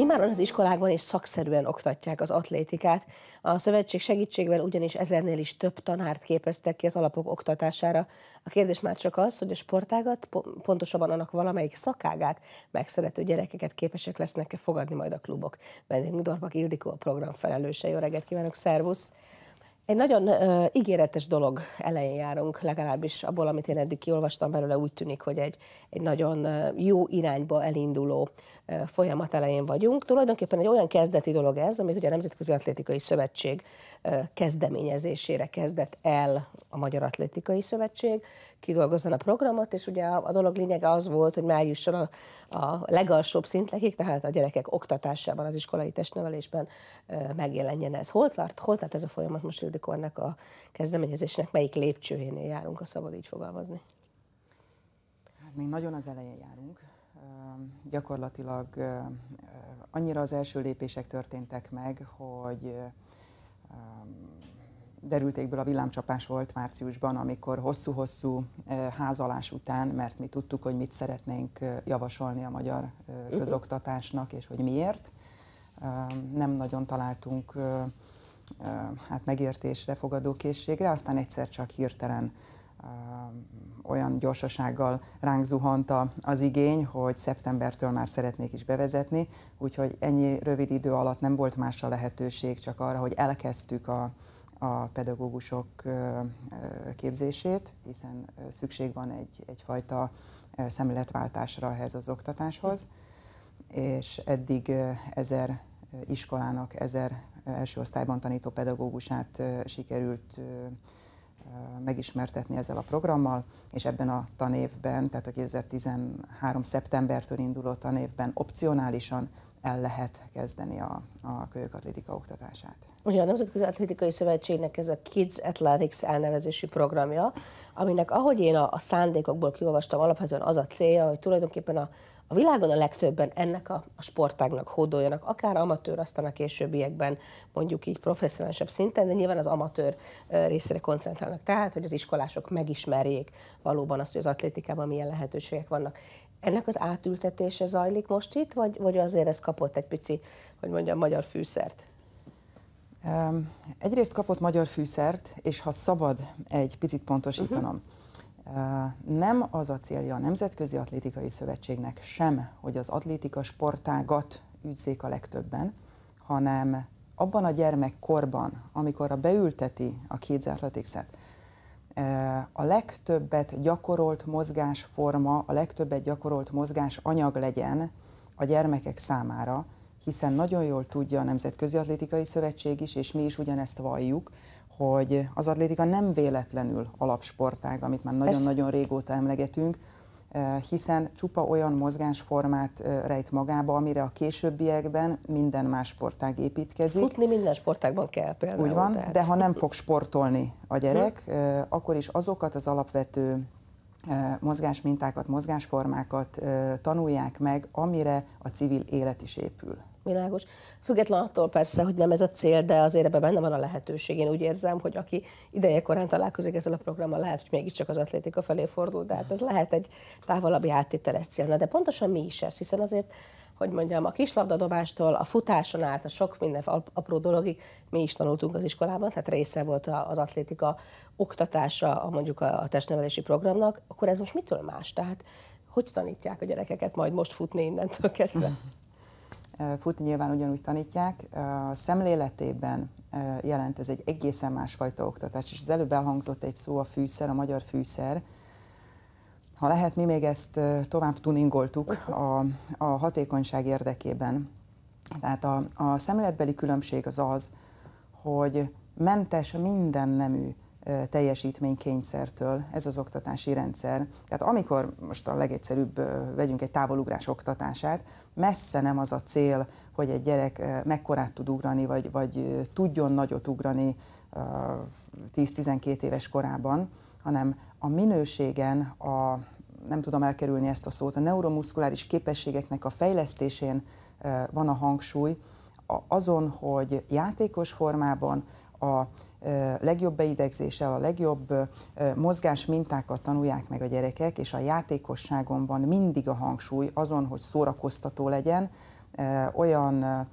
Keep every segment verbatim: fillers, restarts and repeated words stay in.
Immáron az iskolákban is szakszerűen oktatják az atlétikát. A szövetség segítségével ugyanis ezernél is több tanárt képeztek ki az alapok oktatására. A kérdés már csak az, hogy a sportágat, pontosabban annak valamelyik szakágát megszerető gyerekeket képesek lesznek-e fogadni majd a klubok. Vendégünk Dorpak Ildikó, a program felelőse. Jó reggelt kívánok, szervusz! Egy nagyon uh, ígéretes dolog elején járunk, legalábbis abból, amit én eddig kiolvastam belőle, úgy tűnik, hogy egy, egy nagyon uh, jó irányba elinduló uh, folyamat elején vagyunk. Tulajdonképpen egy olyan kezdeti dolog ez, amit ugye a Nemzetközi Atlétikai Szövetség uh, kezdeményezésére kezdett el a Magyar Atlétikai Szövetség, kidolgozzon a programot, és ugye a, a dolog lényege az volt, hogy már jusson a, a legalsóbb szintlekig, tehát a gyerekek oktatásában, az iskolai testnevelésben uh, megjelenjen ez. Hol tart, hol tart ez a folyamat most, Ildikó, ennek a kezdeményezésnek melyik lépcsőjénél járunk, ha szabad így fogalmazni? Hát még nagyon az elején járunk. Uh, gyakorlatilag uh, annyira az első lépések történtek meg, hogy uh, derültékből a villámcsapás volt márciusban, amikor hosszú-hosszú házalás után, mert mi tudtuk, hogy mit szeretnénk javasolni a magyar közoktatásnak, és hogy miért. Nem nagyon találtunk hát megértésre, fogadókészségre, aztán egyszer csak hirtelen olyan gyorsasággal ránk zuhant az igény, hogy szeptembertől már szeretnék is bevezetni, úgyhogy ennyi rövid idő alatt nem volt másra lehetőség, csak arra, hogy elkezdtük a a pedagógusok képzését, hiszen szükség van egy, egyfajta szemléletváltásra ehhez az oktatáshoz, és eddig ezer iskolának, ezer első osztályban tanító pedagógusát sikerült megismertetni ezzel a programmal, és ebben a tanévben, tehát a kétezer-tizenhárom szeptembertől induló tanévben opcionálisan el lehet kezdeni a, a kölyökatlétika oktatását. Ugye a Nemzetközi Atlétikai Szövetségnek ez a Kids Athletics elnevezésű programja, aminek ahogy én a, a szándékokból kiolvastam, alapvetően az a célja, hogy tulajdonképpen a, a világon a legtöbben ennek a, a sportágnak hódoljanak, akár amatőr, aztán a későbbiekben mondjuk így professzionálisabb szinten, de nyilván az amatőr részére koncentrálnak, tehát hogy az iskolások megismerjék valóban azt, hogy az atlétikában milyen lehetőségek vannak. Ennek az átültetése zajlik most itt, vagy, vagy azért ez kapott egy pici, hogy mondjam, magyar fűszert? Egyrészt kapott magyar fűszert, és ha szabad egy picit pontosítanom, uh-huh. nem az a célja a Nemzetközi Atlétikai Szövetségnek sem, hogy az atlétika sportágat űzzék a legtöbben, hanem abban a gyermekkorban, amikor a beülteti a Kids Athletics-et, a legtöbbet gyakorolt mozgásforma, a legtöbbet gyakorolt mozgásanyag legyen a gyermekek számára, hiszen nagyon jól tudja a Nemzetközi Atlétikai Szövetség is, és mi is ugyanezt valljuk, hogy az atlétika nem véletlenül alapsportág, amit már nagyon-nagyon régóta emlegetünk, hiszen csupa olyan mozgásformát rejt magába, amire a későbbiekben minden más sportág építkezik. Futni minden sportágban kell például. Úgy van, tehát. de ha nem fog sportolni a gyerek, hm. akkor is azokat az alapvető mozgásmintákat, mozgásformákat tanulják meg, amire a civil élet is épül. Világos. Független attól persze, hogy nem ez a cél, de azért ebben benne van a lehetőség. Én úgy érzem, hogy aki idejekorán találkozik ezzel a programmal, lehet, hogy mégiscsak az atlétika felé fordul, de hát ez lehet egy távolabbi áttételes célna. De pontosan mi is ez, hiszen azért, hogy mondjam, a kislabdadobástól, a futáson át, a sok minden apró dologig mi is tanultunk az iskolában, tehát része volt az atlétika oktatása, mondjuk a testnevelési programnak, akkor ez most mitől más? Tehát hogy tanítják a gyerekeket majd most futni innentől kezdve? Futni nyilván ugyanúgy tanítják. A szemléletében jelent ez egy egészen másfajta oktatás, és az előbb elhangzott egy szó, a fűszer, a magyar fűszer. Ha lehet, mi még ezt tovább tuningoltuk a, a hatékonyság érdekében. Tehát a, a szemléletbeli különbség az az, hogy mentes minden nemű teljesítménykényszertől ez az oktatási rendszer. Tehát amikor most a legegyszerűbb vegyünk egy távolugrás oktatását, messze nem az a cél, hogy egy gyerek mekkorát tud ugrani, vagy, vagy tudjon nagyot ugrani tíz-tizenkét éves korában, hanem a minőségen, a, nem tudom elkerülni ezt a szót, a neuromuszkuláris képességeknek a fejlesztésén van a hangsúly, azon, hogy játékos formában a legjobb beidegzéssel, a legjobb mozgás mintákat tanulják meg a gyerekek, és a játékosságon van mindig a hangsúly azon, hogy szórakoztató legyen, olyan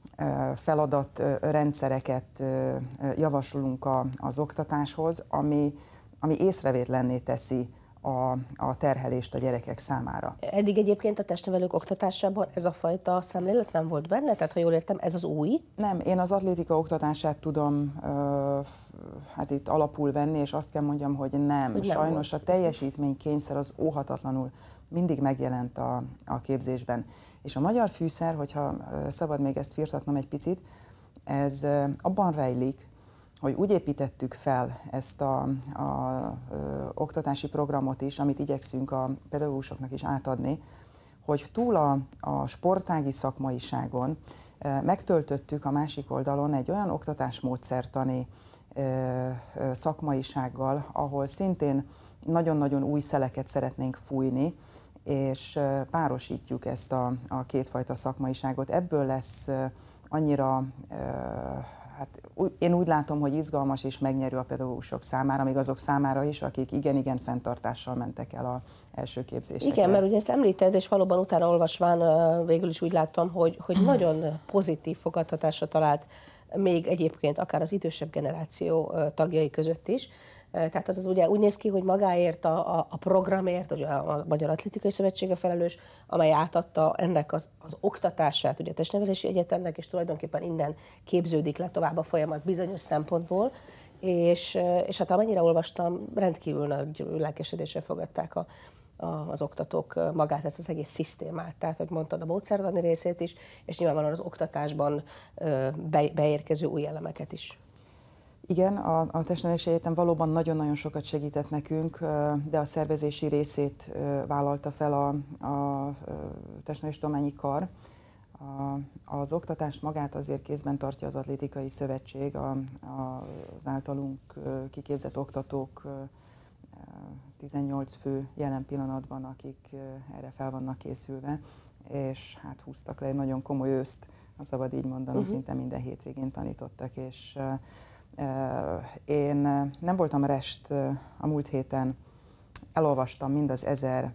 feladatrendszereket javasolunk az oktatáshoz, ami, ami észrevétlenné teszi a, a terhelést a gyerekek számára. Eddig egyébként a testnevelők oktatásában ez a fajta szemlélet nem volt benne? Tehát, ha jól értem, ez az új? Nem, én az atlétika oktatását tudom hát itt alapul venni, és azt kell mondjam, hogy nem. Hogy nem Sajnos volt. A teljesítménykényszer az óhatatlanul mindig megjelent a, a képzésben. És a magyar fűszer, hogyha szabad még ezt firtatnom egy picit, ez abban rejlik, hogy úgy építettük fel ezt a, a, a oktatási programot is, amit igyekszünk a pedagógusoknak is átadni, hogy túl a, a sportági szakmaiságon megtöltöttük a másik oldalon egy olyan oktatásmódszertani szakmaisággal, ahol szintén nagyon-nagyon új szeleket szeretnénk fújni, és párosítjuk ezt a, a kétfajta szakmaiságot. Ebből lesz annyira, hát én úgy látom, hogy izgalmas és megnyerő a pedagógusok számára, még azok számára is, akik igen-igen fenntartással mentek el az első képzésekre. Igen, mert ugye ezt említed, és valóban utána olvasván végül is úgy láttam, hogy, hogy nagyon pozitív fogadtatásra talált még egyébként akár az idősebb generáció tagjai között is. Tehát az, az ugye úgy néz ki, hogy magáért a, a, a programért, ugye a Magyar Atlétikai Szövetsége felelős, amely átadta ennek az, az oktatását ugye a Testnevelési Egyetemnek, és tulajdonképpen innen képződik le tovább a folyamat bizonyos szempontból, és, és hát amennyire olvastam, rendkívül nagy lelkesedéssel fogadták a, a, az oktatók magát, ezt az egész szisztémát, tehát, hogy mondtad, a módszertani részét is, és nyilvánvalóan az oktatásban be, beérkező új elemeket is. Igen, a, a Testnevelési Egyetem valóban nagyon-nagyon sokat segített nekünk, de a szervezési részét vállalta fel a, a Testnevelési Tudományi Kar. A, az oktatást magát azért kézben tartja az Atlétikai Szövetség, a, a, az általunk kiképzett oktatók, tizennyolc fő jelen pillanatban, akik erre fel vannak készülve, és hát húztak le egy nagyon komoly őszt, ha szabad így mondanom, uh-huh. szinte minden hétvégén tanítottak, és én nem voltam rest a múlt héten, elolvastam mind az ezer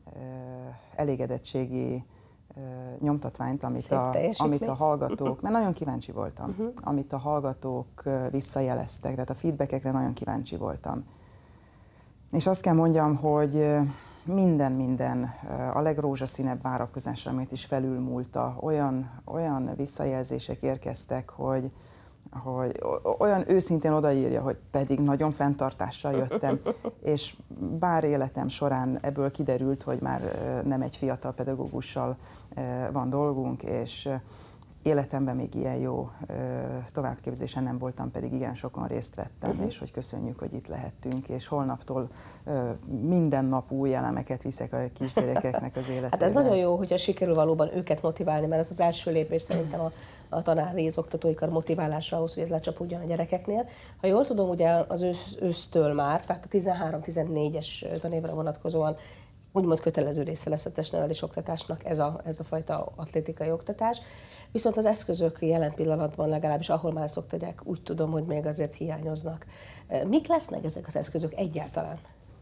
elégedettségi nyomtatványt, amit a, amit a hallgatók, mert nagyon kíváncsi voltam, uh-huh. amit a hallgatók visszajeleztek, tehát a feedbackekre nagyon kíváncsi voltam. És azt kell mondjam, hogy minden-minden a legrózsaszínebb várakozás, amit is felülmúlta, olyan, olyan visszajelzések érkeztek, hogy hogy olyan őszintén odaírja, hogy pedig nagyon fenntartással jöttem, és bár életem során ebből kiderült, hogy már nem egy fiatal pedagógussal van dolgunk, és életemben még ilyen jó továbbképzésen nem voltam, pedig igen sokan részt vettem, uh-huh. és hogy köszönjük, hogy itt lehettünk, és holnaptól minden nap új elemeket viszek a kisgyerekeknek az életére. Hát ez nagyon jó, hogyha sikerül valóban őket motiválni, mert ez az első lépés szerintem a, a tanári, az oktatói kar motiválása ahhoz, hogy ez lecsapódjon a gyerekeknél. Ha jól tudom, ugye az ősz, ősztől már, tehát a tizenhárom tizennégyes tanévre vonatkozóan úgymond kötelező része lesz a testnevelés oktatásnak ez a, ez a fajta atlétikai oktatás. Viszont az eszközök jelen pillanatban legalábbis, ahol már ezt oktatják, úgy tudom, hogy még azért hiányoznak. Mik lesznek ezek az eszközök egyáltalán?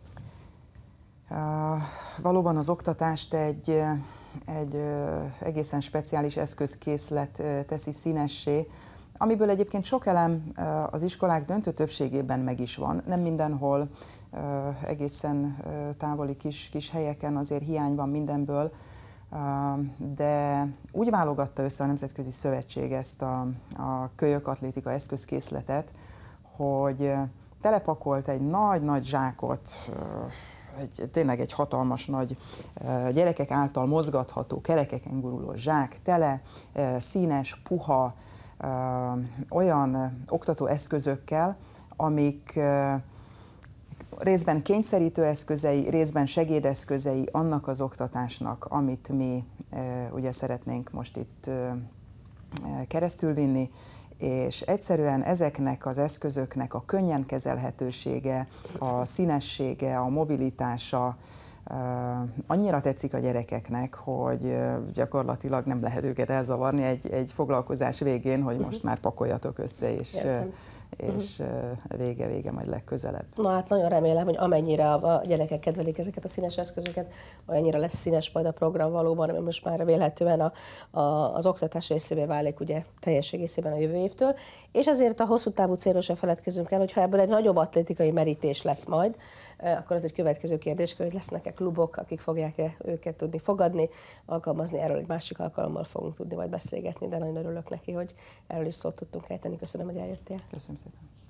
Uh, valóban az oktatást egy, egy uh, egészen speciális eszközkészlet uh, teszi színessé, amiből egyébként sok elem uh, az iskolák döntő többségében meg is van. Nem mindenhol, uh, egészen uh, távoli kis, kis helyeken azért hiány van mindenből, uh, de úgy válogatta össze a Nemzetközi Szövetség ezt a, a kölyök atlétika eszközkészletet, hogy uh, telepakolt egy nagy-nagy zsákot, uh, Egy, tényleg egy hatalmas nagy uh, gyerekek által mozgatható, kerekeken guruló zsák, tele, uh, színes, puha, uh, olyan uh, oktató eszközökkel, amik uh, részben kényszerítő eszközei, részben segédeszközei annak az oktatásnak, amit mi uh, ugye szeretnénk most itt uh, keresztülvinni, és egyszerűen ezeknek az eszközöknek a könnyen kezelhetősége, a színessége, a mobilitása uh, annyira tetszik a gyerekeknek, hogy uh, gyakorlatilag nem lehet őket elzavarni egy, egy foglalkozás végén, hogy most már pakoljatok össze, és uh, és vége-vége majd legközelebb. Na hát nagyon remélem, hogy amennyire a gyerekek kedvelik ezeket a színes eszközöket, olyannyira lesz színes majd a program valóban, ami most már vélhetően a, a, az oktatás részévé válik ugye teljes egészében a jövő évtől. És azért a hosszú távú célról sem feledkezünk el, hogyha ebből egy nagyobb atlétikai merítés lesz majd, akkor az egy következő kérdés, hogy lesznek-e klubok, akik fogják-e őket tudni fogadni, alkalmazni, erről egy másik alkalommal fogunk tudni majd beszélgetni, de nagyon örülök neki, hogy erről is szót tudtunk ejteni. Köszönöm, hogy eljöttél. Köszönöm szépen.